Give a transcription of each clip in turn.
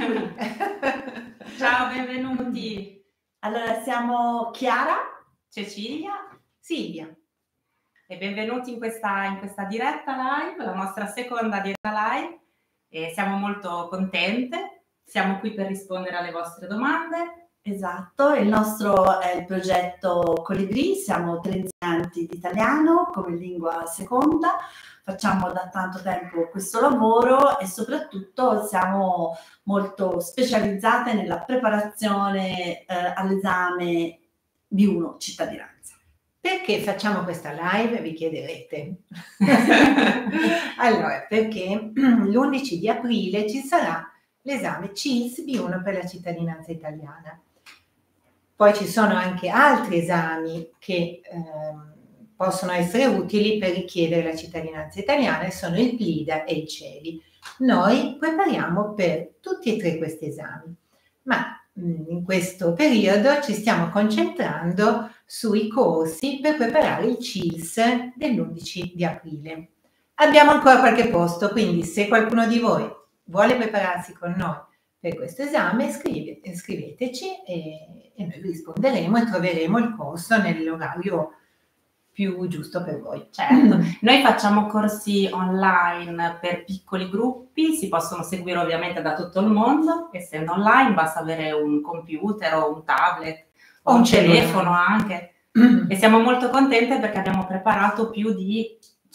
Ciao, benvenuti. Allora, siamo Chiara, Cecilia Silvia. e benvenuti in questa diretta live, la nostra seconda diretta live. E siamo molto contente, siamo qui per rispondere alle vostre domande. esatto, il nostro è il progetto Colibri, siamo tre insegnanti di italiano come lingua seconda, facciamo da tanto tempo questo lavoro e soprattutto siamo molto specializzate nella preparazione all'esame B1 cittadinanza. Perché facciamo questa live, vi chiederete? Allora, perché l'11 di aprile ci sarà l'esame CILS B1 per la cittadinanza italiana. Poi ci sono anche altri esami che possono essere utili per richiedere la cittadinanza italiana e sono il PLIDA e il CELI. Noi prepariamo per tutti e tre questi esami, ma in questo periodo ci stiamo concentrando sui corsi per preparare il CILS dell'11 di aprile. Abbiamo ancora qualche posto, quindi se qualcuno di voi vuole prepararsi con noi per questo esame, scriveteci e noi vi risponderemo e troveremo il corso nell'orario più giusto per voi. Certo, noi facciamo corsi online per piccoli gruppi, si possono seguire ovviamente da tutto il mondo, essendo online basta avere un computer o un tablet o un telefono anche. E siamo molto contente perché abbiamo preparato più di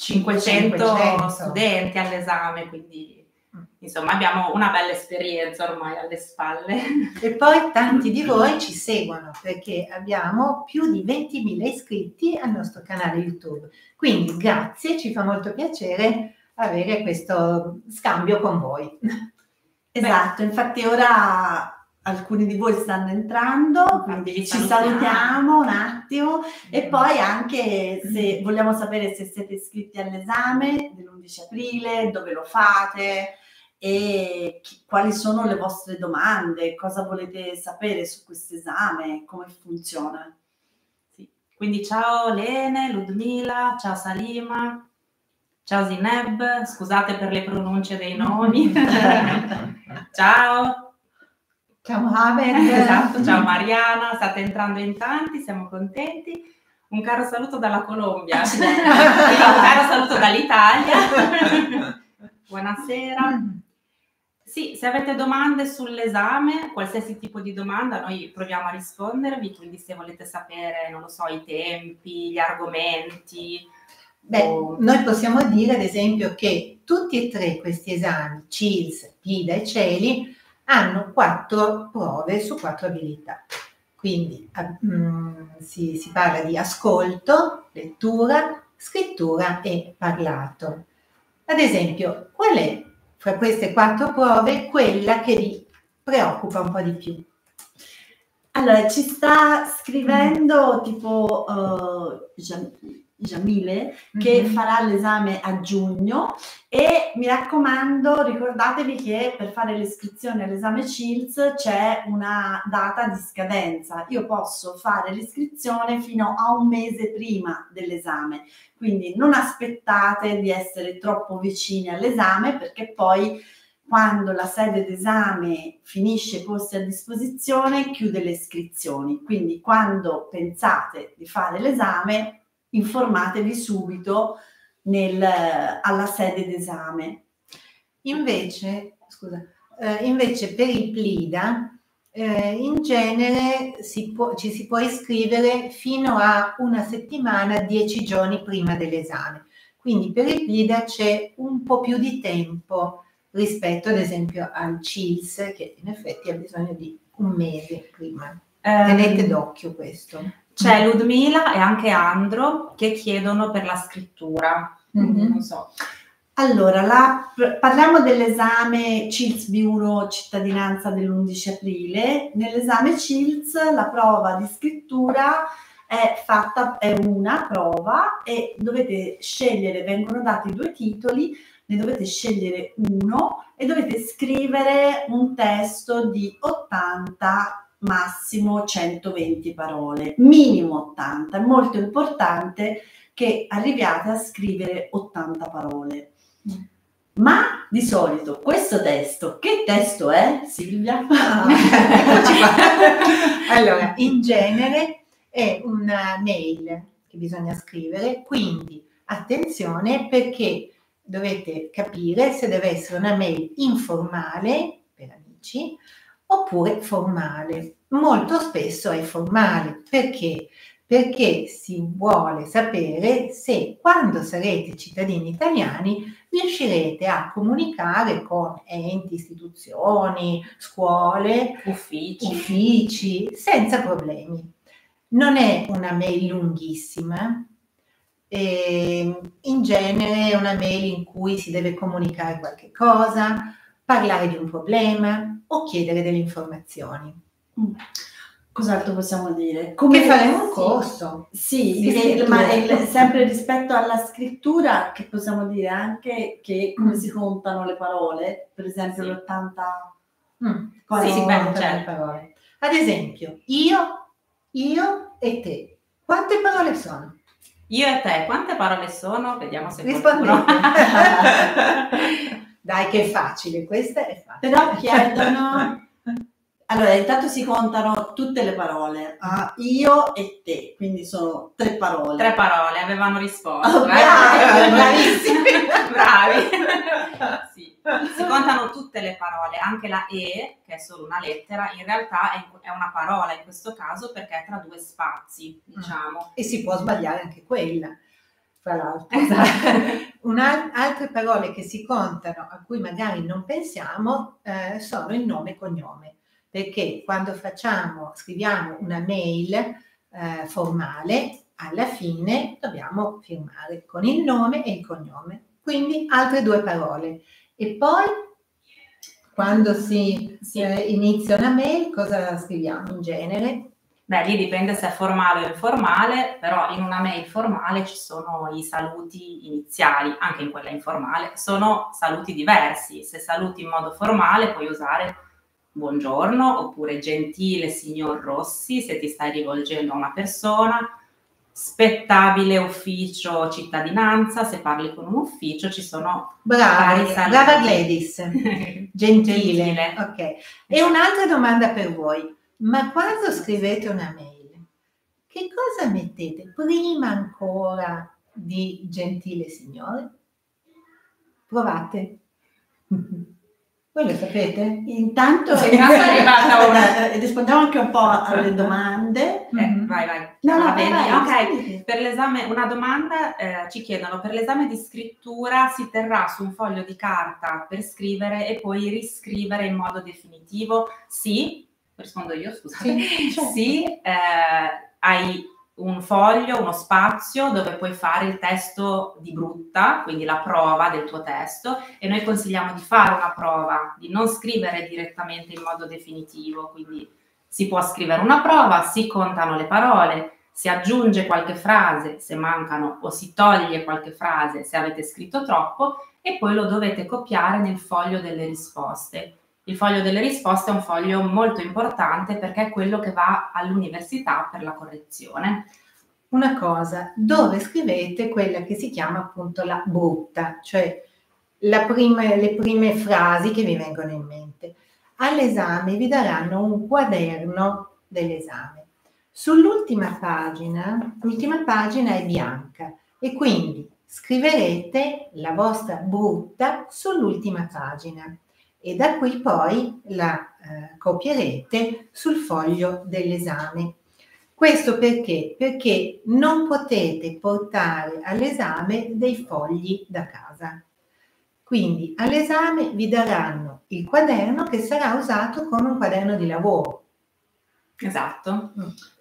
500 studenti all'esame, quindi insomma abbiamo una bella esperienza ormai alle spalle. E poi tanti di voi ci seguono perché abbiamo più di 20.000 iscritti al nostro canale YouTube. Quindi grazie, ci fa molto piacere avere questo scambio con voi. Esatto, infatti ora alcuni di voi stanno entrando, quindi ci salutiamo un attimo e poi anche se vogliamo sapere se siete iscritti all'esame dell'11 aprile, dove lo fate e quali sono le vostre domande, cosa volete sapere su questo esame, come funziona. Sì. Quindi ciao Lene, Ludmila, ciao Salima, ciao Zineb, scusate per le pronunce dei nomi. Ciao. Ciao Mohamed. Esatto, ciao Mariana, state entrando in tanti, siamo contenti. Un caro saluto dalla Colombia, un caro saluto dall'Italia. Buonasera. Sì, se avete domande sull'esame, qualsiasi tipo di domanda, noi proviamo a rispondervi, quindi se volete sapere, non lo so, i tempi, gli argomenti. Noi possiamo dire ad esempio che tutti e tre questi esami, CILS, PIDA e CELI, hanno 4 prove su 4 abilità. Quindi si parla di ascolto, lettura, scrittura e parlato. Ad esempio, qual è fra queste 4 prove quella che vi preoccupa un po' di più? Allora, ci sta scrivendo tipo Jamile che farà l'esame a giugno e mi raccomando ricordatevi che per fare l'iscrizione all'esame CILS c'è una data di scadenza. Io posso fare l'iscrizione fino a un mese prima dell'esame, quindi non aspettate di essere troppo vicini all'esame perché poi quando la sede d'esame finisce i posti a disposizione chiude le iscrizioni, quindi quando pensate di fare l'esame informatevi subito alla sede d'esame. Invece per il PLIDA in genere ci si può iscrivere fino a una settimana, 10 giorni prima dell'esame. Quindi per il PLIDA c'è un po' più di tempo rispetto ad esempio al CILS che in effetti ha bisogno di un mese prima. Tenete d'occhio questo. C'è Ludmila e anche Andro che chiedono per la scrittura. Non so. Allora, parliamo dell'esame CILS B1 cittadinanza dell'11 aprile. Nell'esame CILS la prova di scrittura è una prova e dovete scegliere, vengono dati 2 titoli, ne dovete scegliere uno e dovete scrivere un testo di 80 massimo 120 parole, minimo 80, è molto importante che arriviate a scrivere 80 parole. Ma di solito questo testo, che testo è, Silvia? Eccoci qua. Allora, in genere è una mail che bisogna scrivere, quindi attenzione, perché dovete capire se deve essere una mail informale per amici oppure formale. Molto spesso è formale, perché? Perché si vuole sapere se quando sarete cittadini italiani riuscirete a comunicare con enti, istituzioni, scuole, uffici senza problemi. Non è una mail lunghissima, in genere è una mail in cui si deve comunicare qualche cosa, parlare di un problema o chiedere delle informazioni. Cos'altro possiamo dire? Come faremo un corso? Sì, ma sempre rispetto alla scrittura, che possiamo dire anche che come si contano le parole, per esempio Sì. l'80 le parole. Ad esempio, io e te. Quante parole sono? Io e te, quante parole sono? Vediamo se rispondete. Dai, che è facile, questa è facile. Però chiedono... Allora, intanto si contano tutte le parole, io e te, quindi sono 3 parole. 3 parole, avevano risposto. Oh, bravissimi! Bravi! Sì. Si contano tutte le parole, anche la E, che è solo una lettera, in realtà è una parola in questo caso perché è tra 2 spazi, diciamo. E si può sbagliare anche quella, fra l'altro. Esatto. Altre parole che si contano, a cui magari non pensiamo, sono il nome e cognome. Perché quando scriviamo una mail formale, alla fine dobbiamo firmare con il nome e il cognome. Quindi altre 2 parole. E poi, quando si inizia una mail, cosa scriviamo in genere? Beh, lì dipende se è formale o informale, però in una mail formale ci sono i saluti iniziali, anche in quella informale, sono saluti diversi. Se saluti in modo formale puoi usare buongiorno, oppure gentile signor Rossi se ti stai rivolgendo a una persona, spettabile ufficio cittadinanza, se parli con un ufficio ci sono vari saluti. Brava Gladys, gentile. Ok. E un'altra domanda per voi, ma quando scrivete una mail, che cosa mettete prima ancora di gentile signore? Provate. Voi lo sapete? Intanto è arrivata una. Rispondiamo anche un po' alle domande. Vai. Vai. Ok, per l'esame, una domanda ci chiedono: per l'esame di scrittura si terrà su un foglio di carta per scrivere e poi riscrivere in modo definitivo? Sì, rispondo io, scusate. Sì, hai un foglio, uno spazio dove puoi fare il testo di brutta, quindi la prova del tuo testo, e noi consigliamo di fare una prova, di non scrivere direttamente in modo definitivo, quindi si può scrivere una prova, si contano le parole, si aggiunge qualche frase se mancano o si toglie qualche frase se avete scritto troppo e poi lo dovete copiare nel foglio delle risposte. Il foglio delle risposte è un foglio molto importante perché è quello che va all'università per la correzione. Una cosa, dove scrivete quella che si chiama appunto la brutta, cioè le prime frasi che vi vengono in mente. All'esame vi daranno un quaderno dell'esame. Sull'ultima pagina, l'ultima pagina è bianca e quindi scriverete la vostra brutta sull'ultima pagina. E da qui poi la copierete sul foglio dell'esame. Questo perché? Perché non potete portare all'esame dei fogli da casa. Quindi all'esame vi daranno il quaderno che sarà usato come un quaderno di lavoro. Esatto.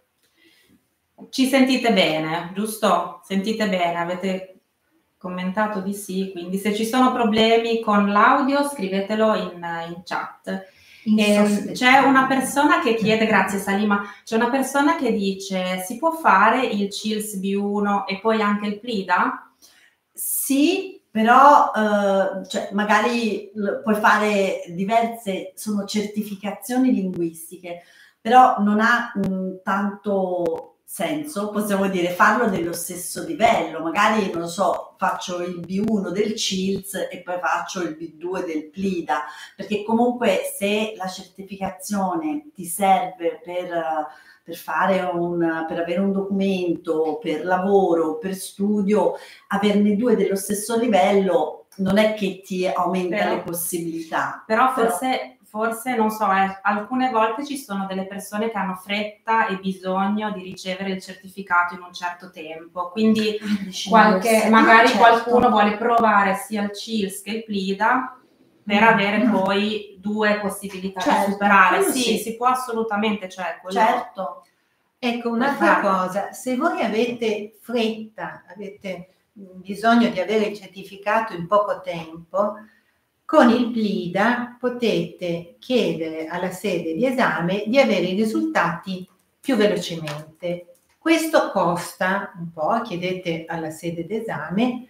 Ci sentite bene, giusto? Sentite bene, avete commentato di sì, quindi se ci sono problemi con l'audio scrivetelo in chat. C'è una persona che chiede, grazie Salima, c'è una persona che dice: si può fare il CILS B1 e poi anche il PLIDA? Sì, però cioè, magari puoi fare diverse, sono certificazioni linguistiche, però non ha tanto senso, possiamo dire farlo dello stesso livello, magari non lo so, faccio il B1 del CILS e poi faccio il B2 del PLIDA, perché comunque se la certificazione ti serve per fare per avere un documento, per lavoro, per studio, averne due dello stesso livello non è che ti aumenta le possibilità. Però forse non so, alcune volte ci sono delle persone che hanno fretta e bisogno di ricevere il certificato in un certo tempo, quindi magari certo, qualcuno vuole provare sia il CILS che il PLIDA per avere poi due possibilità di superare. Sì, si può assolutamente, cioè quello. Certo. Ecco, un'altra cosa, se voi avete fretta, avete bisogno di avere il certificato in poco tempo, con il PLIDA potete chiedere alla sede di esame di avere i risultati più velocemente. Questo costa un po', chiedete alla sede d'esame,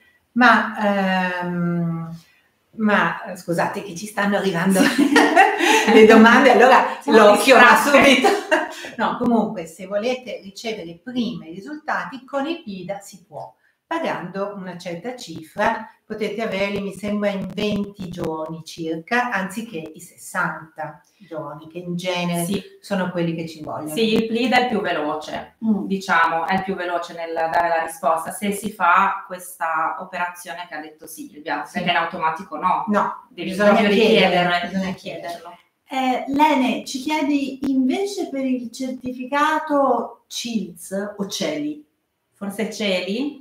ma scusate che ci stanno arrivando le domande, allora l'occhio va subito. No, comunque se volete ricevere prima i risultati con il PLIDA si può. Pagando una certa cifra potete averli, mi sembra, in 20 giorni circa, anziché i 60 giorni, che in genere sono quelli che ci vogliono. Sì, il PLIDA è il più veloce, diciamo, è il più veloce nel dare la risposta, se si fa questa operazione che ha detto Silvia, perché in automatico no. No, devi proprio chiederlo. Lene, ci chiedi invece per il certificato CILS o CELI? Forse CELI?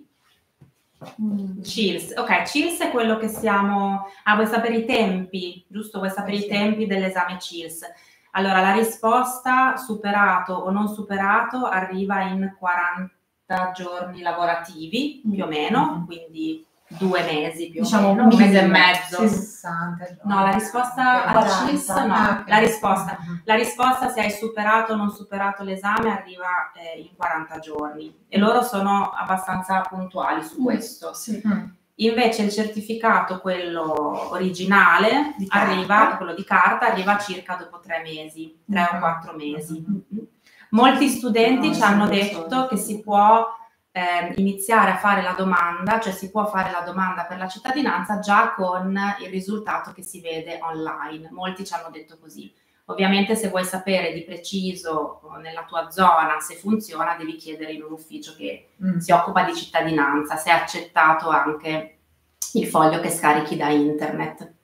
CILS, ok, CILS è quello che siamo. Vuoi sapere i tempi, giusto? Vuoi sapere i tempi dell'esame CILS? Allora, la risposta superato o non superato arriva in 40 giorni lavorativi, più o meno, quindi 2 mesi più o meno, un mese e mezzo. 60 giorni. No, la risposta al CILS no. La risposta se hai superato o non superato l'esame arriva in 40 giorni e loro sono abbastanza puntuali su questo. Invece il certificato, quello originale, quello di carta, arriva circa dopo 3 mesi, 3 o 4 mesi. Molti studenti ci hanno detto che si può iniziare a fare la domanda, cioè si può fare la domanda per la cittadinanza già con il risultato che si vede online. Molti ci hanno detto così. Ovviamente se vuoi sapere di preciso nella tua zona se funziona, devi chiedere in un ufficio che si occupa di cittadinanza, se è accettato anche il foglio che scarichi da internet.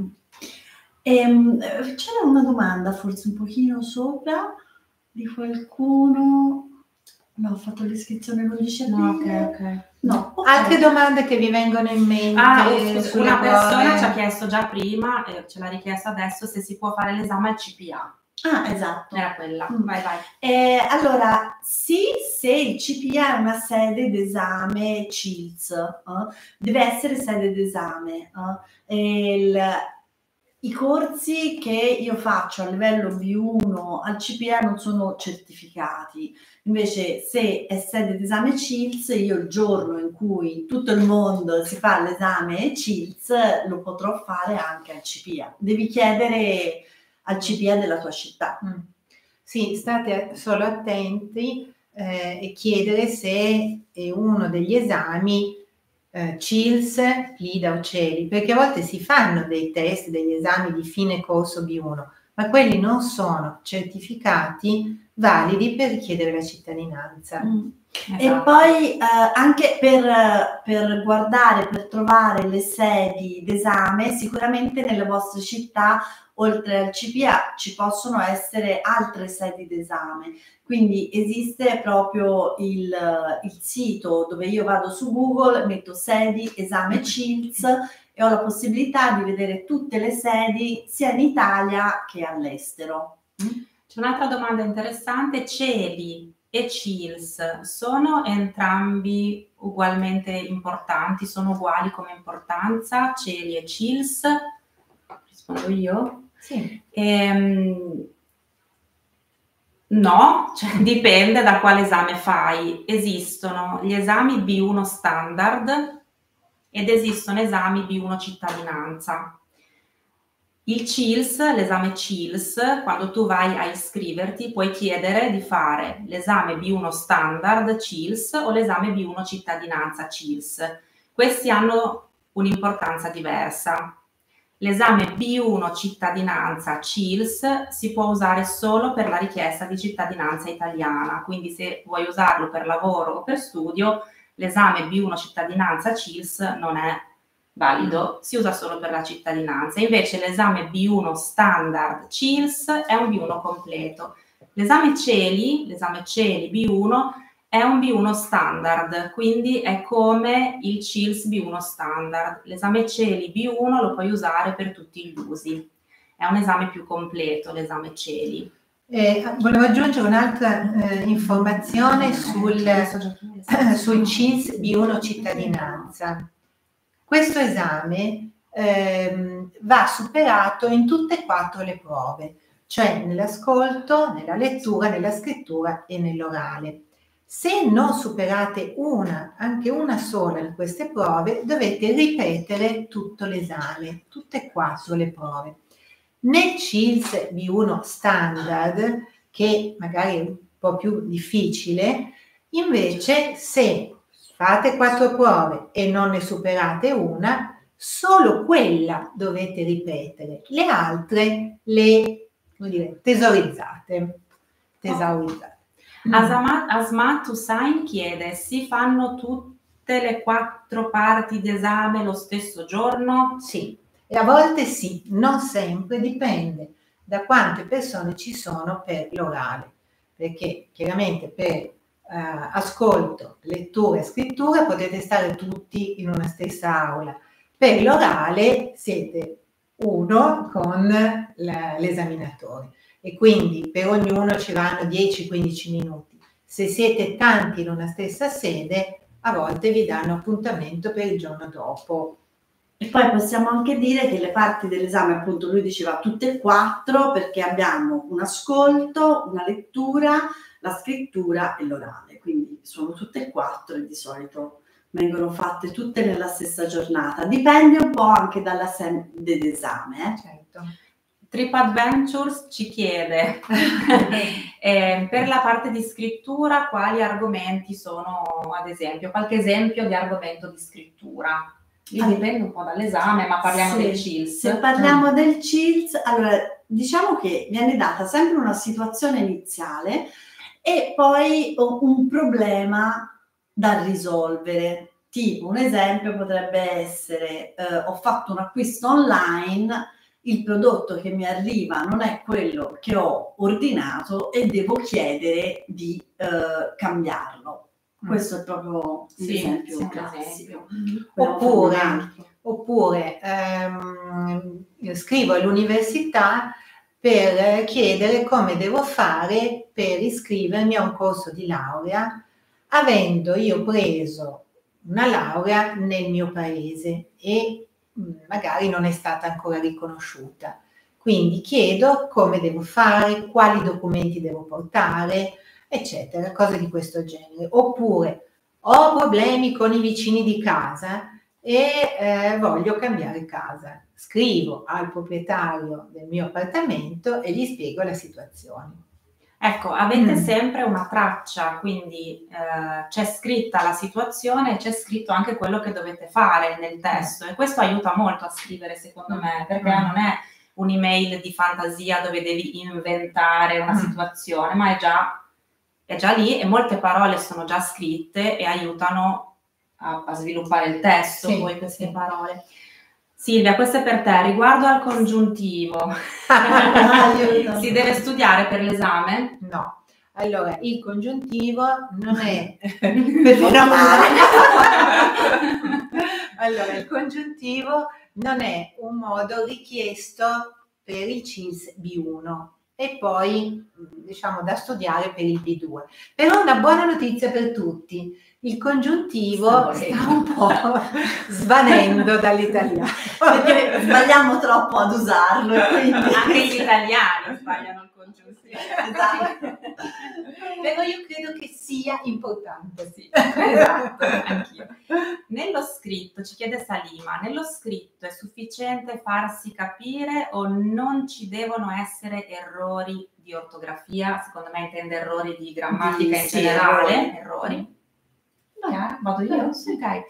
C'era una domanda forse un pochino sopra di qualcuno. No, ho fatto l'iscrizione l'11 aprile. Ok. No, Altre domande che vi vengono in mente? Una persona ci ha chiesto già prima, e ce l'ha richiesta adesso, se si può fare l'esame al CPA. Esatto. Era quella. Vai. Allora, sì, se il CPA è una sede d'esame CILS, deve essere sede d'esame. I corsi che io faccio a livello B1 al CPA non sono certificati, invece se è sede d'esame CILS, io il giorno in cui tutto il mondo si fa l'esame CILS lo potrò fare anche al CPA. Devi chiedere al CPA della tua città. Sì, state solo attenti e chiedere se è uno degli esami CILS, PLIDA o CELI, perché a volte si fanno dei test, degli esami di fine corso B1, ma quelli non sono certificati validi per chiedere la cittadinanza. Esatto. E poi anche per guardare, per trovare le sedi d'esame, sicuramente nelle vostre città, oltre al CPA, ci possono essere altre sedi d'esame. Quindi esiste proprio il sito dove io vado su Google, metto sedi, esame CILS e ho la possibilità di vedere tutte le sedi sia in Italia che all'estero. C'è un'altra domanda interessante, CELI e CILS sono entrambi ugualmente importanti, sono uguali come importanza, CELI e CILS? Rispondo io? Sì. No, cioè, dipende da quale esame fai. Esistono gli esami B1 standard ed esistono esami B1 cittadinanza. Il CILS, l'esame CILS, quando tu vai a iscriverti puoi chiedere di fare l'esame B1 standard CILS o l'esame B1 cittadinanza CILS. Questi hanno un'importanza diversa. L'esame B1 cittadinanza CILS si può usare solo per la richiesta di cittadinanza italiana, quindi se vuoi usarlo per lavoro o per studio, l'esame B1 cittadinanza CILS non è valido, si usa solo per la cittadinanza. Invece l'esame B1 standard CILS è un B1 completo. L'esame CELI B1 è un B1 standard, quindi è come il CILS B1 standard. L'esame CELI B1 lo puoi usare per tutti gli usi. È un esame più completo, l'esame CELI. Volevo aggiungere un'altra informazione sul CILS B1 cittadinanza. Questo esame va superato in tutte e 4 le prove, cioè nell'ascolto, nella lettura, nella scrittura e nell'orale. Se non superate anche una sola di queste prove, dovete ripetere tutto l'esame, tutte e 4 le prove. Nel CILS B1 standard, che magari è un po' più difficile, invece se fate 4 prove e non ne superate una, solo quella dovete ripetere, le altre le tesaurizzate. Asmat Hussain chiede: si fanno tutte le 4 parti d'esame lo stesso giorno? Sì, e a volte sì, non sempre, dipende da quante persone ci sono per l'orale, perché chiaramente per ascolto, lettura e scrittura potete stare tutti in una stessa aula. Per l'orale siete uno con l'esaminatore e quindi per ognuno ci vanno 10-15 minuti. Se siete tanti in una stessa sede, a volte vi danno appuntamento per il giorno dopo. E poi possiamo anche dire che le parti dell'esame, appunto lui diceva tutte e 4, perché abbiamo un ascolto, una lettura, la scrittura e l'orale, quindi sono tutte e 4 e di solito vengono fatte tutte nella stessa giornata. Dipende un po' anche dalla sede d'esame. Certo. TripAdventures ci chiede per la parte di scrittura quali argomenti sono, ad esempio, qualche esempio di argomento di scrittura. Dipende un po' dall'esame, ma parliamo del CILS. Se parliamo del CILS, allora diciamo che viene data sempre una situazione iniziale e poi un problema da risolvere. Tipo, un esempio potrebbe essere ho fatto un acquisto online, il prodotto che mi arriva non è quello che ho ordinato e devo chiedere di cambiarlo. Questo è proprio l'esempio classico. Oppure scrivo all'università per chiedere come devo fare per iscrivermi a un corso di laurea, avendo io preso una laurea nel mio paese e magari non è stata ancora riconosciuta. Quindi chiedo come devo fare, quali documenti devo portare, eccetera, cose di questo genere. Oppure ho problemi con i vicini di casa e voglio cambiare casa. Scrivo al proprietario del mio appartamento e gli spiego la situazione. Ecco, avete sempre una traccia, quindi c'è scritta la situazione e c'è scritto anche quello che dovete fare nel testo e questo aiuta molto a scrivere, secondo me, perché non è un'email di fantasia dove devi inventare una situazione, ma è già lì e molte parole sono già scritte e aiutano a sviluppare il testo, poi queste parole. Silvia, questo è per te. Riguardo al congiuntivo, si deve studiare per l'esame? No. Allora, il congiuntivo non è... Allora, il congiuntivo non è un modo richiesto per il CILS B1 e poi, diciamo, da studiare per il B2. Però una buona notizia per tutti. Il congiuntivo sta un po' svanendo dall'italiano. Perché sbagliamo troppo ad usarlo. E quindi... Anche gli italiani sbagliano il congiuntivo. Esatto. Però io credo che sia importante. Sì, esatto, anch'io. Nello scritto, ci chiede Salima, nello scritto è sufficiente farsi capire o non ci devono essere errori di ortografia? Secondo me intende errori di grammatica in Sì, generale. Errori. Vado io? Ok.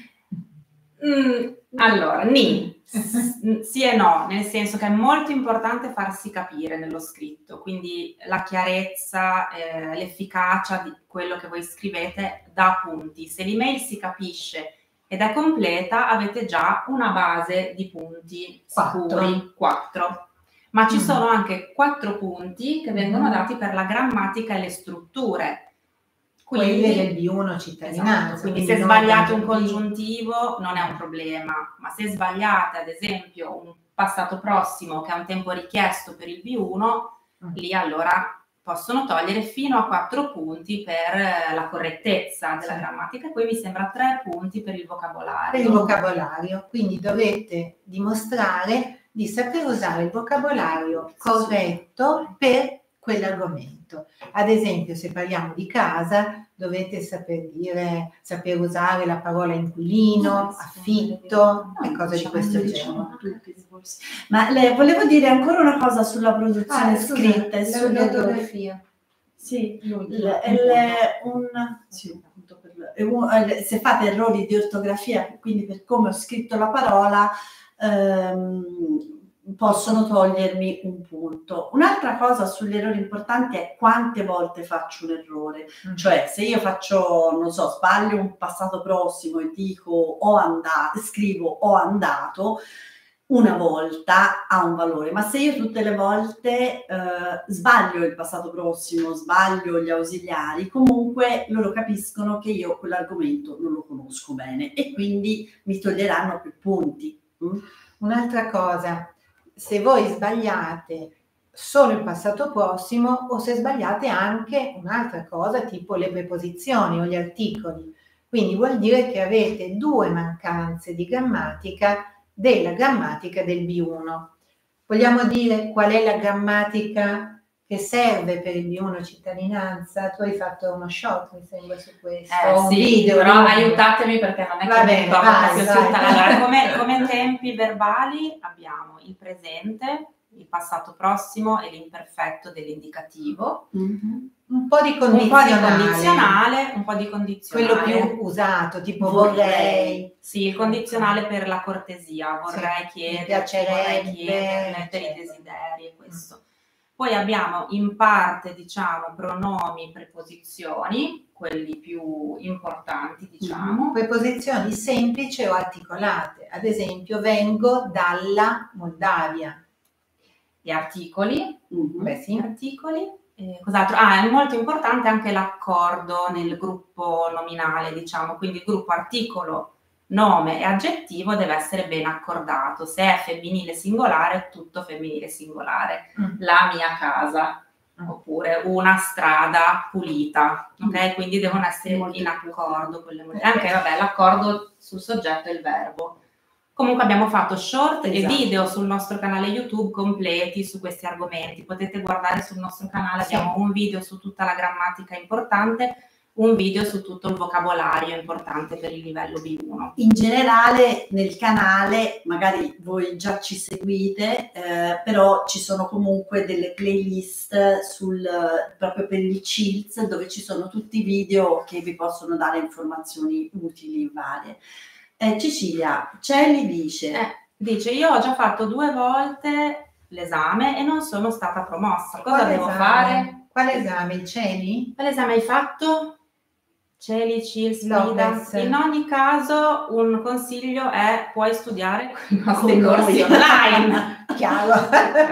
Allora, sì e no, nel senso che è molto importante farsi capire nello scritto, quindi la chiarezza, l'efficacia di quello che voi scrivete dà punti. Se l'email si capisce ed è completa, avete già una base di punti sicuri, 4. Ma ci sono anche 4 punti che vengono dati per la grammatica e le strutture. Quelle del B1 cittadinanza. Esatto, quindi se sbagliate un congiuntivo non è un problema, ma se sbagliate ad esempio un passato prossimo che ha un tempo richiesto per il B1, lì allora possono togliere fino a 4 punti per la correttezza della grammatica, e poi mi sembra 3 punti per il vocabolario. Per il vocabolario, quindi dovete dimostrare di saper usare il vocabolario corretto per quell'argomento. Ad esempio, se parliamo di casa, dovete saper usare la parola inquilino, affitto e cose di questo genere. Ma volevo dire ancora una cosa sulla produzione scritta e sull'ortografia. Sì, se fate errori di ortografia, quindi per come ho scritto la parola, possono togliermi un punto. Un'altra cosa sugli errori importanti è quante volte faccio un errore. Cioè, se io faccio, non so, sbaglio un passato prossimo e dico scrivo ho andato, una volta ha un valore, ma se io tutte le volte sbaglio il passato prossimo, sbaglio gli ausiliari, comunque loro capiscono che io quell'argomento non lo conosco bene e quindi mi toglieranno più punti. Un'altra cosa, se voi sbagliate solo il passato prossimo o se sbagliate anche un'altra cosa tipo le preposizioni o gli articoli, quindi vuol dire che avete 2 mancanze di grammatica della grammatica del B1. Vogliamo dire qual è la grammatica che serve per il B1 cittadinanza? Tu hai fatto uno short, mi sembra, su questo. Sì, un video, però aiutatemi perché non è che mi ricordo tutta. Allora, come tempi verbali abbiamo il presente, il passato prossimo e l'imperfetto dell'indicativo. Un po' di condizionale. Un po' di condizionale. Quello più usato, tipo vorrei. Sì, il condizionale per la cortesia, vorrei chiedere, vorrei chiederle, per i desideri e questo. Poi abbiamo in parte, diciamo, pronomi, preposizioni, quelli più importanti, diciamo. Preposizioni semplici o articolate. Ad esempio, vengo dalla Moldavia. Gli articoli. Beh, sì. Articoli. Cos'altro? È molto importante anche l'accordo nel gruppo nominale, diciamo, quindi il gruppo articolo, nome e aggettivo deve essere ben accordato. Se è femminile singolare, tutto femminile singolare. La mia casa, oppure una strada pulita, ok? Quindi devono essere in accordo. Anche, l'accordo sul soggetto e il verbo. Comunque abbiamo fatto short e video sul nostro canale YouTube completi su questi argomenti. Potete guardare sul nostro canale, abbiamo un video su tutta la grammatica importante, un video su tutto il vocabolario importante per il livello B1. In generale nel canale, magari voi già ci seguite, però ci sono comunque delle playlist proprio per il CILS, dove ci sono tutti i video che vi possono dare informazioni utili varie. Cecilia, Celi dice io ho già fatto 2 volte l'esame e non sono stata promossa. Cosa devo fare? Quale esame? Il Celi? Quale esame hai fatto? Celi, CILS, Lopez. In ogni caso un consiglio è puoi studiare con i nostri corsi online. Chiaro.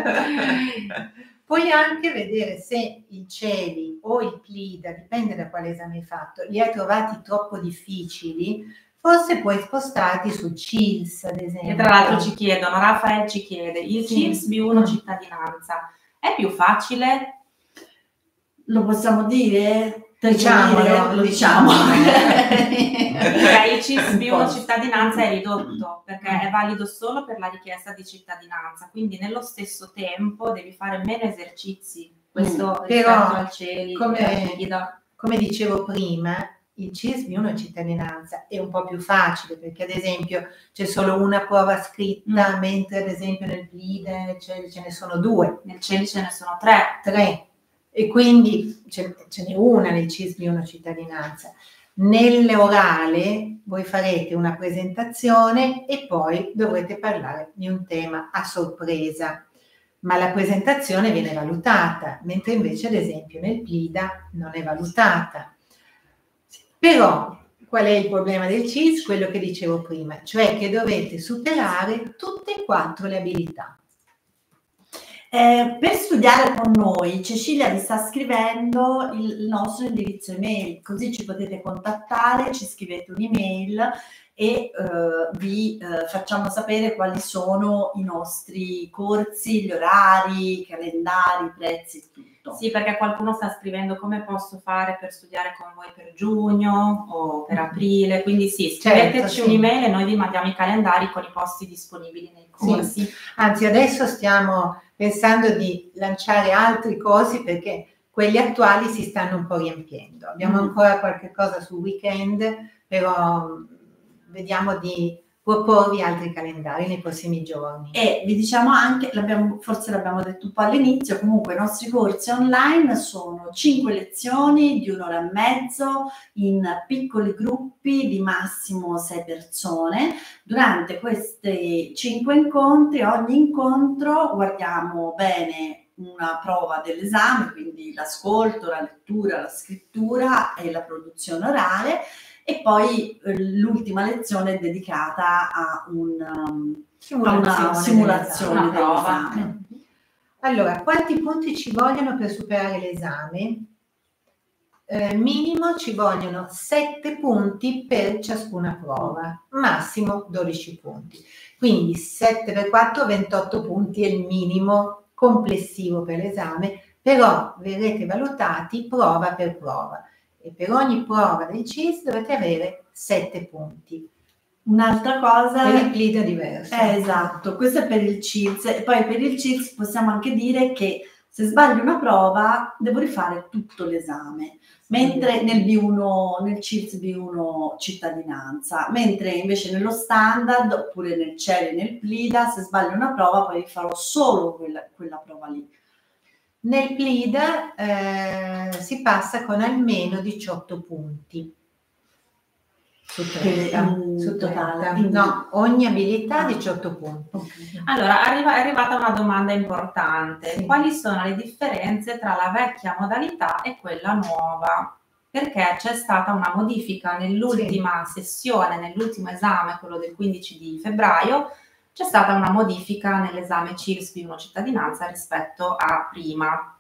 Puoi anche vedere se il Celi o il PLIDA, dipende da quale esame hai fatto, li hai trovati troppo difficili. Forse puoi spostarti sul CILS, ad esempio. E tra l'altro ci chiedono, Raffaele ci chiede, il CILS B1 cittadinanza è più facile? Lo possiamo dire? Lo diciamo. Il CILS B1 cittadinanza è ridotto perché è valido solo per la richiesta di cittadinanza, quindi nello stesso tempo devi fare meno esercizi. Questo rispetto al CELI, come dicevo prima, il CILS B1 cittadinanza è un po' più facile perché ad esempio c'è solo una prova scritta, mentre ad esempio nel PLIDE ce ne sono 2. Nel CELI ce ne sono 3. E quindi ce n'è una nel CILS B1 cittadinanza. Nell'orale voi farete una presentazione e poi dovrete parlare di un tema a sorpresa, ma la presentazione viene valutata, mentre invece ad esempio nel PLIDA non è valutata. Però qual è il problema del CILS? Quello che dicevo prima, cioè che dovete superare tutte e 4 le abilità. Per studiare con noi, Cecilia vi sta scrivendo il nostro indirizzo email, così ci potete contattare, ci scrivete un'email e vi facciamo sapere quali sono i nostri corsi, gli orari, i calendari, i prezzi, tutto. Sì, perché qualcuno sta scrivendo come posso fare per studiare con voi per giugno o per aprile, quindi sì, scriveteci un'email e noi vi mandiamo i calendari con i posti disponibili nei corsi. Sì. Anzi, adesso stiamo pensando di lanciare altri corsi perché quelli attuali si stanno un po' riempiendo. Abbiamo ancora qualche cosa sul weekend, però vediamo di proporvi altri calendari nei prossimi giorni. E vi diciamo anche, forse l'abbiamo detto un po' all'inizio, comunque i nostri corsi online sono 5 lezioni di 1 ora e mezzo in piccoli gruppi di massimo 6 persone. Durante questi 5 incontri, ogni incontro guardiamo bene una prova dell'esame, quindi l'ascolto, la lettura, la scrittura e la produzione orale, e poi l'ultima lezione è dedicata a una simulazione dell'esame. Allora, quanti punti ci vogliono per superare l'esame? Minimo ci vogliono 7 punti per ciascuna prova, massimo 12 punti. Quindi 7 per 4, 28 punti è il minimo complessivo per l'esame, però verrete valutati prova per prova. E per ogni prova del CILS dovete avere 7 punti. Un'altra cosa... Per il PLIDA è diverso. Esatto, questo è per il CILS. E poi per il CILS possiamo anche dire che se sbaglio una prova devo rifare tutto l'esame, mentre nel CILS B1 cittadinanza, mentre invece nello standard oppure nel CELI e nel PLIDA se sbaglio una prova poi farò solo quella prova lì. Nel PLIDA si passa con almeno 18 punti su 30. Su totale. No, ogni abilità 18 punti. Okay. Allora, è arrivata una domanda importante. Sì. Quali sono le differenze tra la vecchia modalità e quella nuova? Perché c'è stata una modifica nell'ultima sessione, nell'ultimo esame, quello del 15 di febbraio, c'è stata una modifica nell'esame CILS B1 cittadinanza rispetto a prima.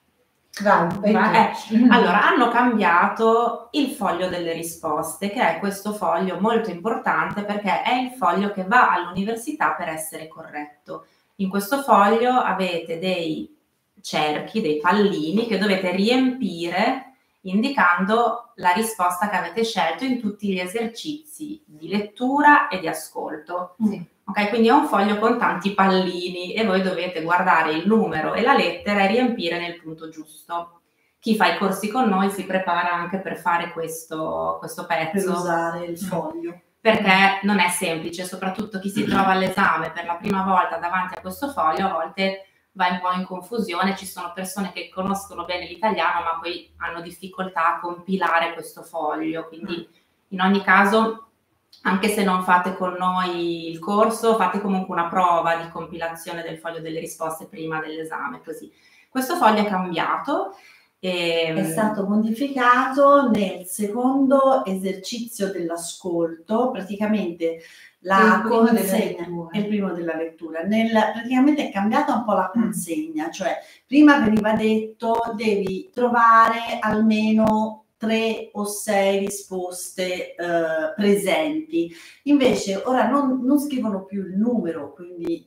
Allora, hanno cambiato il foglio delle risposte, che è questo foglio molto importante perché è il foglio che va all'università per essere corretto. In questo foglio avete dei cerchi, dei pallini che dovete riempire indicando la risposta che avete scelto in tutti gli esercizi di lettura e di ascolto. Ok, quindi è un foglio con tanti pallini e voi dovete guardare il numero e la lettera e riempire nel punto giusto. Chi fa i corsi con noi si prepara anche per fare questo pezzo. Per usare il foglio. Perché non è semplice, soprattutto chi si trova all'esame per la prima volta davanti a questo foglio, a volte va un po' in confusione, ci sono persone che conoscono bene l'italiano ma poi hanno difficoltà a compilare questo foglio, quindi in ogni caso, anche se non fate con noi il corso, fate comunque una prova di compilazione del foglio delle risposte prima dell'esame, così. Questo foglio è cambiato. È stato modificato nel secondo esercizio dell'ascolto, praticamente la consegna, è il primo della lettura, praticamente è cambiata un po' la consegna, cioè prima veniva detto devi trovare almeno 3 o 6 risposte presenti, invece ora non scrivono più il numero, quindi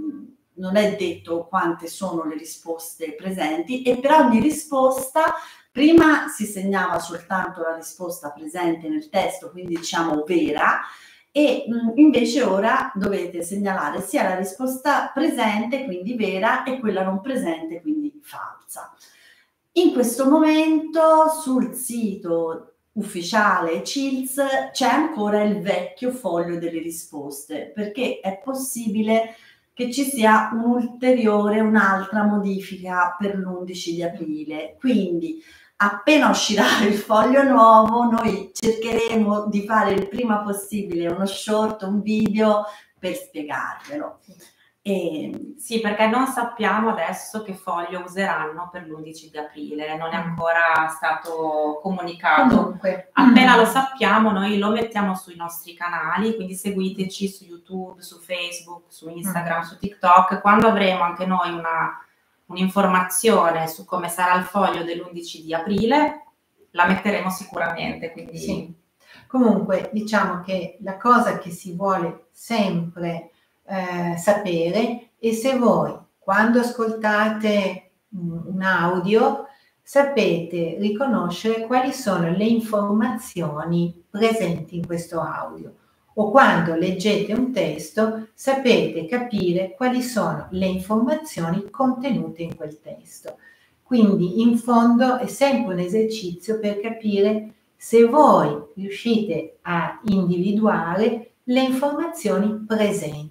non è detto quante sono le risposte presenti e per ogni risposta Prima si segnava soltanto la risposta presente nel testo, quindi diciamo vera, e invece ora dovete segnalare sia la risposta presente, quindi vera, e quella non presente, quindi falsa. In questo momento sul sito ufficiale CILS c'è ancora il vecchio foglio delle risposte, perché è possibile che ci sia un'altra modifica per l'11 di aprile. Quindi appena uscirà il foglio nuovo, noi cercheremo di fare il prima possibile uno short, un video per spiegarvelo. Sì, perché non sappiamo adesso che foglio useranno per l'11 di aprile, non è ancora stato comunicato. Comunque, appena lo sappiamo noi lo mettiamo sui nostri canali, quindi seguiteci su YouTube, su Facebook, su Instagram, su TikTok. Quando avremo anche noi un'informazione su come sarà il foglio dell'11 di aprile, la metteremo sicuramente. Quindi... Sì. Comunque diciamo che la cosa che si vuole sempre sapere, e se voi quando ascoltate un audio sapete riconoscere quali sono le informazioni presenti in questo audio, o quando leggete un testo sapete capire quali sono le informazioni contenute in quel testo. Quindi in fondo è sempre un esercizio per capire se voi riuscite a individuare le informazioni presenti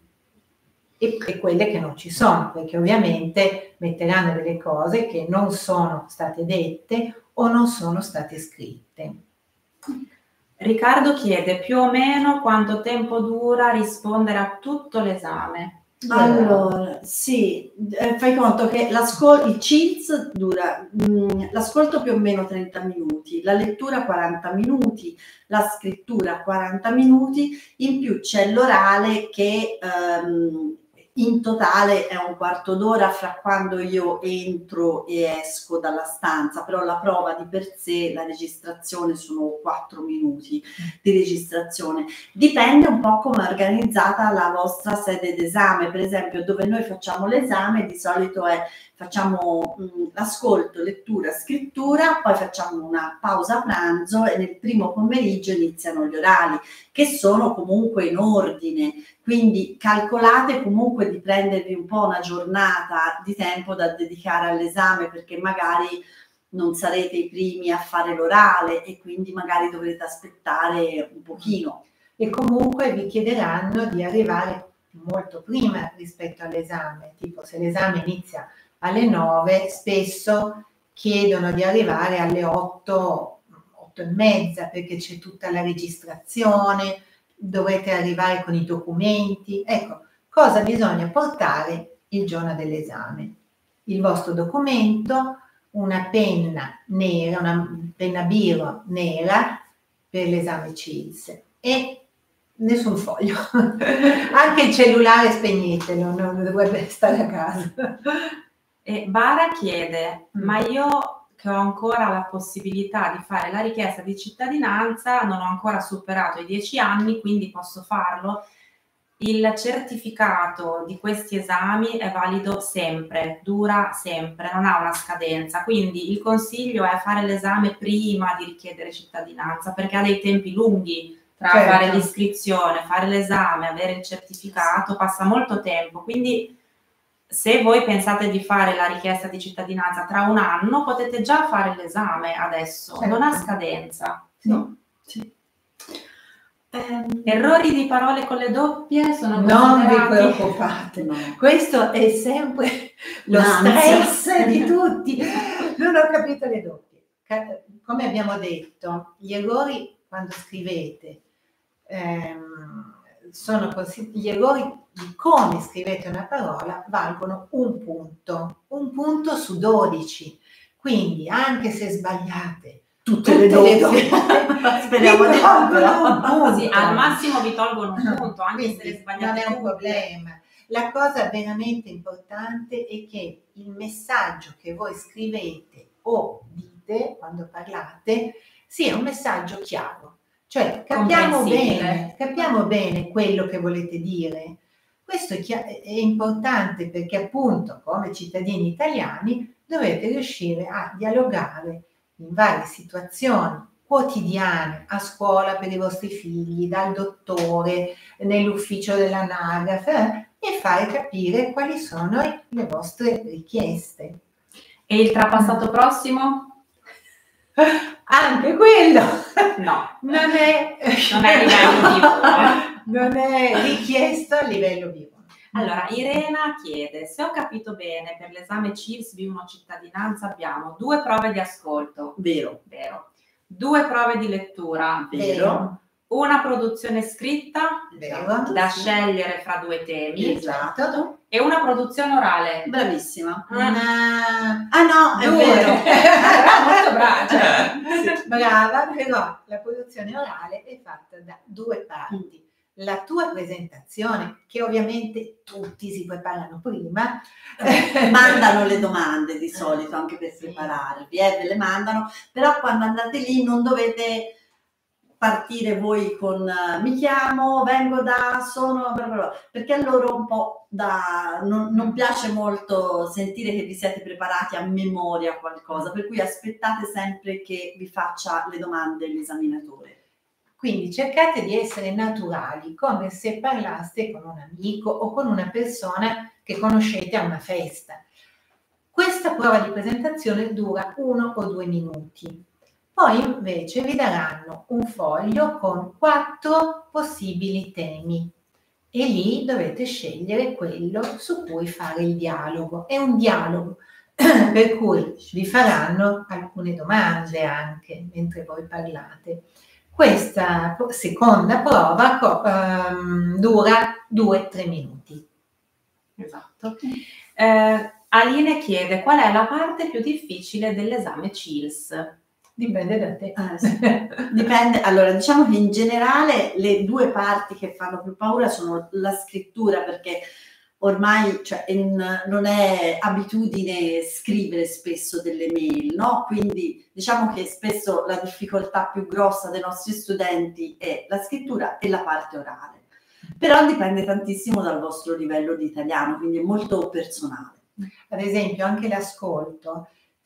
e quelle che non ci sono, perché ovviamente metteranno delle cose che non sono state dette o non sono state scritte. Riccardo chiede più o meno quanto tempo dura rispondere a tutto l'esame. Allora, sì, fai conto che il CILS dura l'ascolto più o meno 30 minuti, la lettura 40 minuti, la scrittura 40 minuti, in più c'è l'orale che in totale è un quarto d'ora fra quando io entro e esco dalla stanza, però la prova di per sé, la registrazione, sono 4 minuti di registrazione. Dipende un po' come è organizzata la vostra sede d'esame. Per esempio, dove noi facciamo l'esame di solito facciamo l'ascolto, lettura, scrittura, poi facciamo una pausa pranzo e nel primo pomeriggio iniziano gli orali, che sono comunque in ordine. Quindi calcolate comunque di prendervi un po' una giornata di tempo da dedicare all'esame, perché magari non sarete i primi a fare l'orale e quindi magari dovrete aspettare un pochino. E comunque vi chiederanno di arrivare molto prima rispetto all'esame, tipo se l'esame inizia alle 9, spesso chiedono di arrivare alle 8, 8 e mezza, perché c'è tutta la registrazione, dovrete arrivare con i documenti. Ecco, cosa bisogna portare il giorno dell'esame? Il vostro documento, una penna nera, una penna biro nera per l'esame CILS e nessun foglio. Anche il cellulare spegnetelo, non dovrebbe stare a casa. E Bara chiede, ma io che ho ancora la possibilità di fare la richiesta di cittadinanza, non ho ancora superato i 10 anni, quindi posso farlo? Il certificato di questi esami è valido sempre, dura sempre, non ha una scadenza, quindi il consiglio è fare l'esame prima di richiedere cittadinanza, perché ha dei tempi lunghi tra fare l'iscrizione, fare l'esame, avere il certificato, passa molto tempo, quindi se voi pensate di fare la richiesta di cittadinanza tra un anno, potete già fare l'esame adesso, non ha scadenza. No. Sì. Errori di parole con le doppie sono non vi considerati... preoccupate, no. Questo è sempre lo stress di tutti. Non ho capito le doppie. Come abbiamo detto, gli errori quando scrivete gli errori di come scrivete una parola valgono un punto su 12. Quindi anche se sbagliate tutte le doppie, speriamo di così al massimo vi tolgono un punto, anche quindi se le sbagliate non è un tutte. problema. La cosa veramente importante è che il messaggio che voi scrivete o dite quando parlate sia un messaggio chiaro, cioè capiamo bene quello che volete dire. Questo è importante perché appunto come cittadini italiani dovete riuscire a dialogare in varie situazioni quotidiane a scuola per i vostri figli, dal dottore, nell'ufficio dell'anagrafe, e fare capire quali sono le vostre richieste. E il trapassato prossimo? Anche quello No, non è livello B1. non è richiesto a livello B1. Allora, Irena chiede: se ho capito bene, per l'esame CILS B1 cittadinanza abbiamo 2 prove di ascolto, Vero. 2 prove di lettura, Vero. una produzione scritta Vero. da scegliere fra 2 temi, Esatto. e una produzione orale. Bravissima. Ah no, è Due. vero. Molto brava, cioè. Sì, brava, però la produzione orale è fatta da 2 parti. La tua presentazione, che ovviamente tutti si preparano prima, Mandano le domande di solito anche per prepararvi, ve le mandano, però quando andate lì non dovete partire voi con mi chiamo, vengo da, sono, perché a loro un po' non piace molto sentire che vi siete preparati a memoria qualcosa, per cui aspettate sempre che vi faccia le domande l'esaminatore. Quindi cercate di essere naturali, come se parlaste con un amico o con una persona che conoscete a una festa. Questa prova di presentazione dura 1 o 2 minuti. Poi invece vi daranno un foglio con 4 possibili temi e lì dovete scegliere quello su cui fare il dialogo. È un dialogo per cui vi faranno alcune domande anche mentre voi parlate. Questa seconda prova dura 2-3 minuti. Esatto. Aline chiede: qual è la parte più difficile dell'esame CILS? Dipende da te. Sì. Dipende. Allora, diciamo che in generale le 2 parti che fanno più paura sono la scrittura, perché ormai non è abitudine scrivere spesso delle mail, no? Quindi diciamo che spesso la difficoltà più grossa dei nostri studenti è la scrittura e la parte orale. Però dipende tantissimo dal vostro livello di italiano, quindi è molto personale. Ad esempio, anche l'ascolto.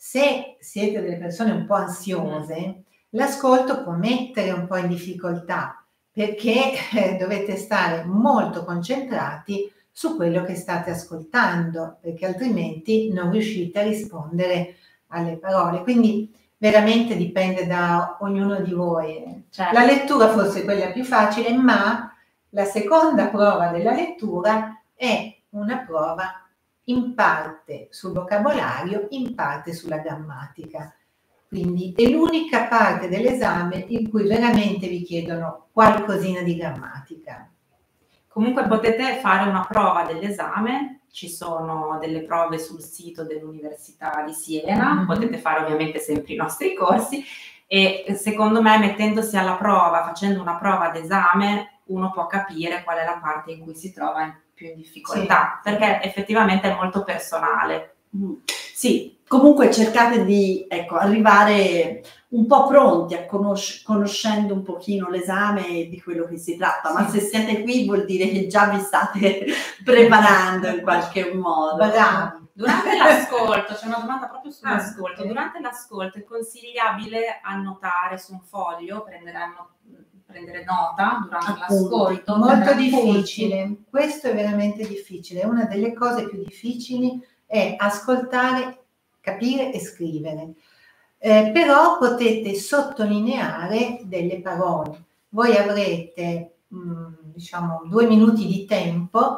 Se siete delle persone un po' ansiose, l'ascolto può mettere un po' in difficoltà, perché dovete stare molto concentrati su quello che state ascoltando, perché altrimenti non riuscite a rispondere alle parole. Quindi veramente dipende da ognuno di voi. Certo. La lettura forse è quella più facile, ma la seconda prova della lettura è una prova in parte sul vocabolario, in parte sulla grammatica. Quindi è l'unica parte dell'esame in cui veramente vi chiedono qualcosina di grammatica. Comunque potete fare una prova dell'esame, ci sono delle prove sul sito dell'Università di Siena, potete fare ovviamente sempre i nostri corsi, e secondo me mettendosi alla prova, facendo una prova d'esame, uno può capire qual è la parte in cui si trova più in difficoltà, sì, perché effettivamente è molto personale. Sì, comunque cercate di arrivare un po' pronti a conoscendo un pochino l'esame e di quello che si tratta, sì. Ma se siete qui vuol dire che già vi state preparando in qualche modo. Bravi. Durante l'ascolto, c'è una domanda proprio sull'ascolto, durante l'ascolto è consigliabile annotare su un foglio, prendere nota durante l'ascolto? Molto difficile, questo è veramente difficile. Una delle cose più difficili è ascoltare, capire e scrivere. Però potete sottolineare delle parole. Voi avrete, diciamo, 2 minuti di tempo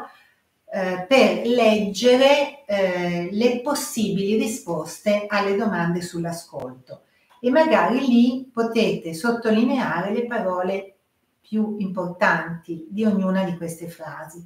per leggere le possibili risposte alle domande sull'ascolto. E magari lì potete sottolineare le parole più importanti di ognuna di queste frasi.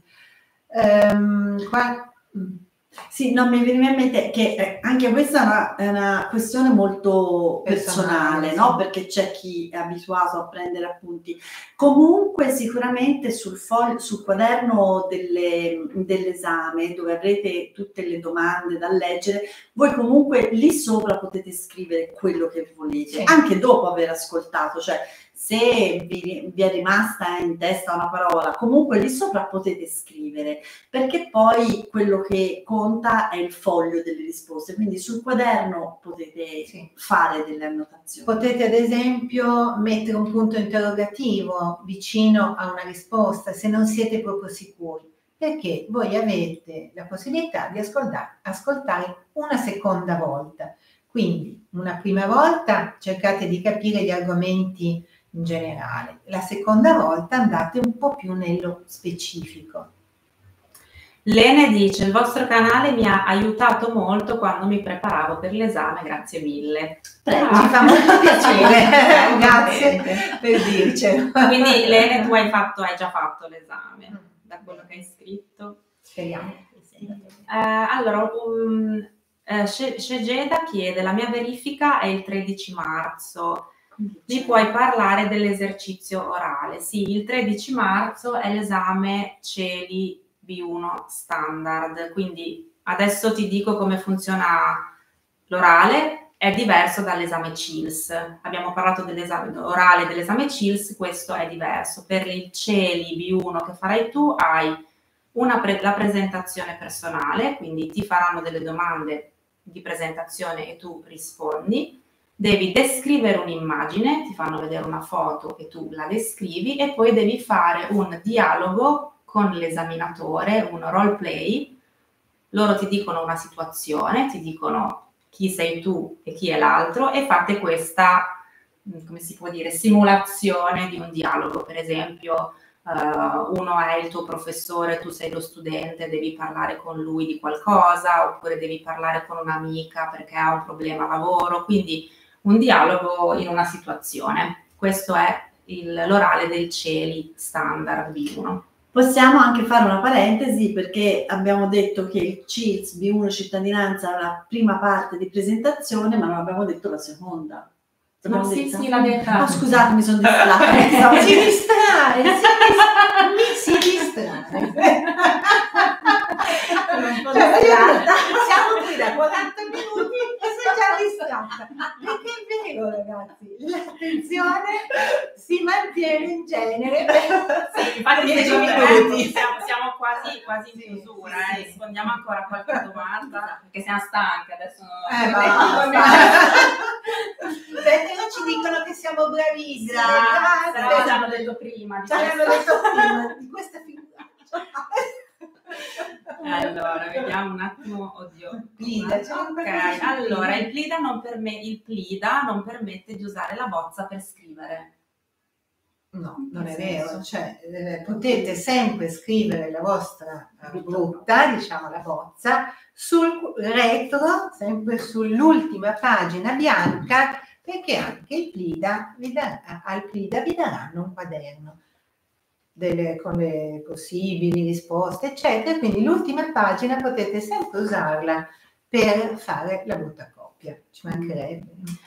Sì, no, mi viene in mente che anche questa è una questione molto personale, no? Perché c'è chi è abituato a prendere appunti. Comunque sicuramente sul quaderno dell'esame, dove avrete tutte le domande da leggere, voi comunque lì sopra potete scrivere quello che volete, sì, anche dopo aver ascoltato, cioè se vi è rimasta in testa una parola, comunque lì sopra potete scrivere, perché poi quello che conta è il foglio delle risposte, quindi sul quaderno potete fare delle annotazioni. Potete ad esempio mettere un punto interrogativo vicino a una risposta se non siete proprio sicuri, perché voi avete la possibilità di ascoltare una seconda volta. Quindi una prima volta cercate di capire gli argomenti in generale, la seconda volta andate un po' più nello specifico. Lene dice: il vostro canale mi ha aiutato molto quando mi preparavo per l'esame, grazie mille. Prego, ci fa molto piacere, grazie per dircelo. Quindi Lene, tu hai già fatto l'esame, da quello che hai scritto. Speriamo. Allora, Shegeda chiede: la mia verifica è il 13 marzo. Mi puoi parlare dell'esercizio orale? Sì, il 13 marzo è l'esame CELI B1 standard, quindi adesso ti dico come funziona l'orale, è diverso dall'esame CILS. Abbiamo parlato dell'esame orale e dell'esame CILS, questo è diverso. Per il CELI B1 che farai tu hai la presentazione personale, quindi ti faranno delle domande di presentazione e tu rispondi. Devi descrivere un'immagine, ti fanno vedere una foto e tu la descrivi e poi devi fare un dialogo con l'esaminatore, un role play. Loro ti dicono una situazione, ti dicono chi sei tu e chi è l'altro e fate questa, come si può dire, simulazione di un dialogo. Per esempio, uno è il tuo professore, tu sei lo studente, devi parlare con lui di qualcosa, oppure devi parlare con un'amica perché ha un problema a lavoro, quindi un dialogo in una situazione. Questo è l'orale del CELI standard B1. Possiamo anche fare una parentesi, perché abbiamo detto che il CILS B1 cittadinanza è la prima parte di presentazione, ma non abbiamo detto la seconda. No, sì, l'ha detta. Oh, scusate, mi sono distratta. Si distrae, si distrae. Siamo qui da 40 minuti e sei già distratta. Perché è vero, ragazzi, l'attenzione si mantiene in genere. Sì, infatti 10 minuti. Siamo quasi in chiusura, rispondiamo ancora a qualche domanda, perché siamo stanche adesso. Ci dicono che siamo bravissimi. Grazie. Ci hanno detto prima. Di questa figura. Allora, vediamo un attimo. Oddio. Plida, ok, allora il Plida non permette di usare la bozza per scrivere. No, non è vero, cioè potete sempre scrivere la vostra brutta, diciamo la bozza, sul retro, sempre sull'ultima pagina bianca, perché anche al Plida vi daranno un quaderno con le possibili risposte, eccetera, quindi l'ultima pagina potete sempre usarla per fare la brutta copia, ci mancherebbe.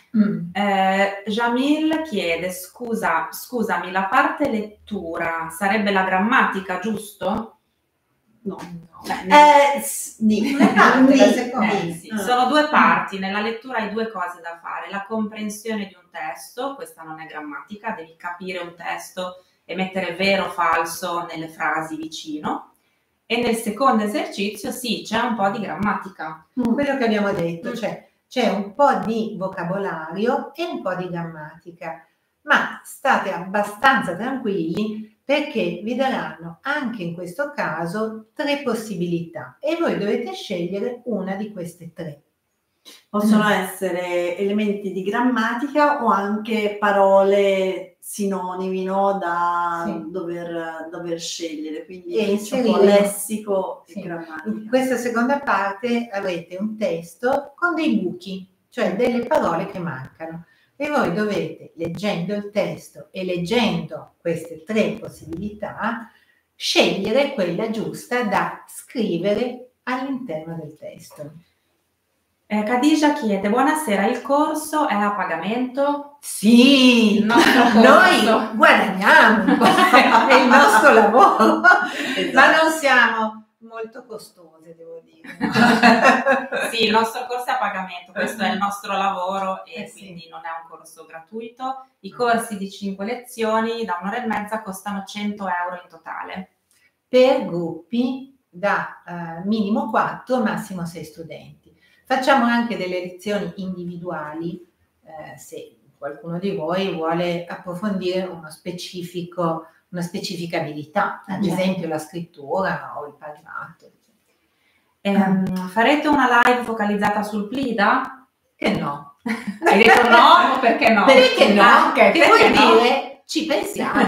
Jamil chiede: scusami, la parte lettura sarebbe la grammatica, giusto? No. Sì. Sono due parti, nella lettura hai due cose da fare: la comprensione di un testo, questa non è grammatica, devi capire un testo e mettere vero o falso nelle frasi vicino, e nel secondo esercizio sì, c'è un po' di grammatica. Quello che abbiamo detto, cioè c'è un po' di vocabolario e un po' di grammatica, ma state abbastanza tranquilli perché vi daranno anche in questo caso 3 possibilità e voi dovete scegliere una di queste 3. Possono essere elementi di grammatica o anche parole sinonimi, no, da dover scegliere, quindi c'è un po' lessico e grammatica. In questa seconda parte avrete un testo con dei buchi, cioè delle parole che mancano, e voi dovete, leggendo il testo e leggendo queste 3 possibilità, scegliere quella giusta da scrivere all'interno del testo. Khadija chiede: buonasera, il corso è a pagamento? Sì, noi guadagniamo un po', è il nostro lavoro, ma non siamo molto costose, devo dire. Sì, il nostro corso è a pagamento, questo è il nostro lavoro e sì. quindi non è un corso gratuito. I corsi di 5 lezioni da 1 ora e mezza costano 100 euro in totale. Per gruppi da minimo 4, massimo 6 studenti. Facciamo anche delle lezioni individuali se qualcuno di voi vuole approfondire una specifica abilità, ad esempio la scrittura o il parlato. Farete una live focalizzata sul PLIDA? Che no? Hai detto no? Perché no? Perché no? Okay, che perché vuol no? dire ci pensiamo.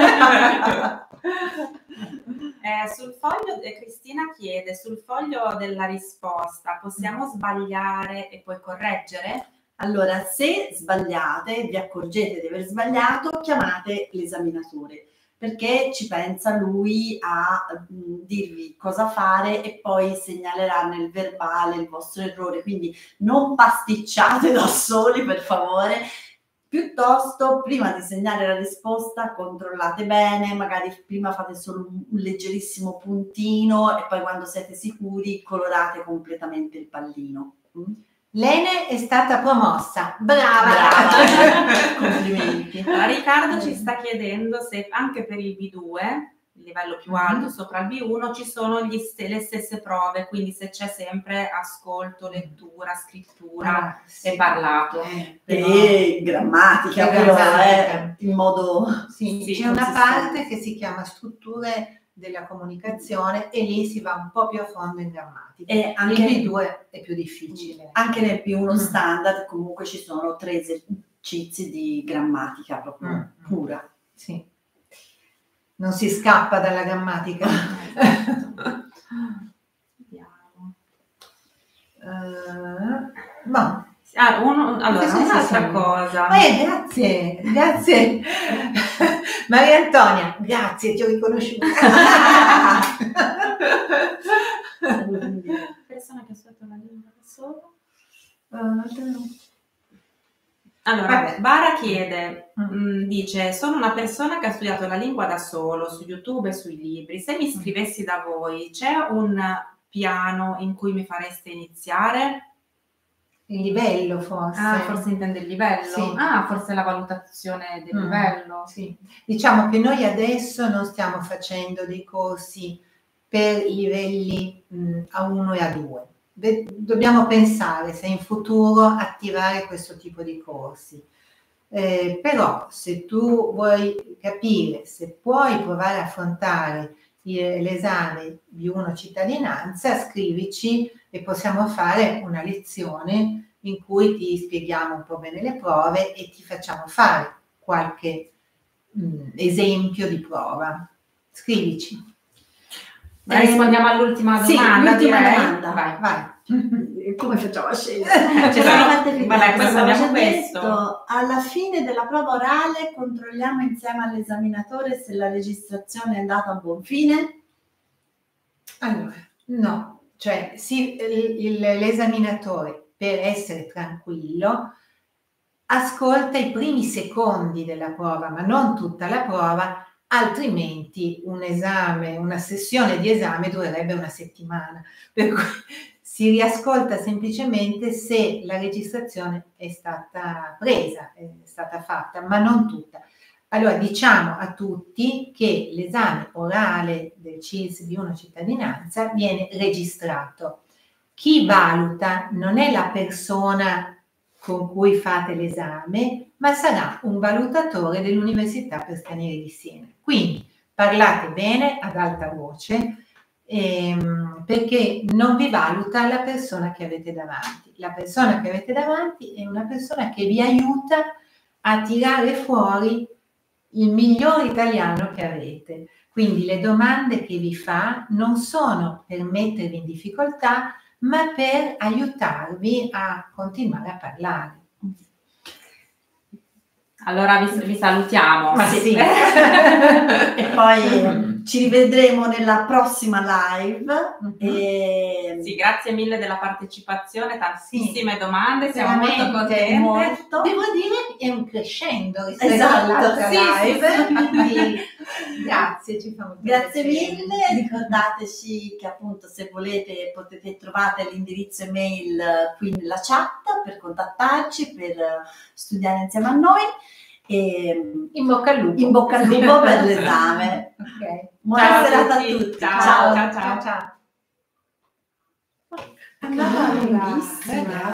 Sul foglio, Cristina chiede, sul foglio della risposta possiamo sbagliare e poi correggere? Allora, se sbagliate, vi accorgete di aver sbagliato, chiamate l'esaminatore, perché ci pensa lui a dirvi cosa fare e poi segnalerà nel verbale il vostro errore, quindi non pasticciate da soli, per favore. Piuttosto, prima di segnare la risposta, controllate bene, magari prima fate solo un leggerissimo puntino e poi quando siete sicuri colorate completamente il pallino. Lene è stata promossa, brava! Complimenti. Allora, Riccardo ci sta chiedendo se anche per il B2, il livello più alto sopra il B1, ci sono le stesse prove, quindi se c'è sempre ascolto, lettura, scrittura sì. e parlato. E grammatica, però in modo... Sì, c'è una parte che si chiama strutture della comunicazione e lì si va un po' più a fondo in grammatica. E anche il B2 è più difficile. Anche nel B1 standard comunque ci sono 3 esercizi di grammatica proprio pura. Sì. Non si scappa dalla grammatica. Vediamo. Allora, un'altra cosa. Grazie. Maria Antonia, grazie, ti ho riconosciuto. Persona che studia la lingua da solo. Allora, Bara chiede, dice, sono una persona che ha studiato la lingua da solo, su YouTube e sui libri. Se mi iscrivessi da voi, c'è un piano in cui mi fareste iniziare? Il livello forse. Forse intende il livello? Sì. Forse la valutazione del livello. Sì. Diciamo che noi adesso non stiamo facendo dei corsi per i livelli A1 e A2. Dobbiamo pensare se in futuro attivare questo tipo di corsi. Però se tu vuoi capire se puoi provare a affrontare l'esame B1 cittadinanza, scrivici e possiamo fare una lezione in cui ti spieghiamo un po' bene le prove e ti facciamo fare qualche esempio di prova. Scrivici. Rispondiamo all'ultima domanda. Sì, l'ultima domanda. Vai. Come facciamo a scegliere? Abbiamo questo. Alla fine della prova orale controlliamo insieme all'esaminatore se la registrazione è andata a buon fine? Allora, no. Cioè, l'esaminatore, per essere tranquillo, ascolta i primi secondi della prova, ma non tutta la prova, altrimenti una sessione di esame durerebbe una settimana. Per cui si riascolta semplicemente se la registrazione è stata presa, è stata fatta, ma non tutta. Allora, diciamo a tutti che l'esame orale del CILS B1 cittadinanza viene registrato. Chi valuta non è la persona con cui fate l'esame, ma sarà un valutatore dell'Università per Stranieri di Siena. Quindi parlate bene ad alta voce, perché non vi valuta la persona che avete davanti. La persona che avete davanti è una persona che vi aiuta a tirare fuori il miglior italiano che avete. Quindi le domande che vi fa non sono per mettervi in difficoltà, ma per aiutarvi a continuare a parlare. Allora vi salutiamo. Ma sì. E poi ci rivedremo nella prossima live. Sì, grazie mille della partecipazione, tantissime domande, siamo Veramente molto contente. Molto. Devo dire è un crescendo rispetto Esatto, all'altra sì, live, sì, sì. quindi grazie, ci fa molto Grazie piacere. mille, ricordateci che appunto se volete trovate l'indirizzo email qui nella chat per contattarci, per studiare insieme a noi. E In bocca al lupo. in bocca al lupo per l'esame. Ok. Buona Ciao a serata a tutti. tutti. Ciao, Ciao. ciao, ciao. ciao. Andava lunghissima. Bella.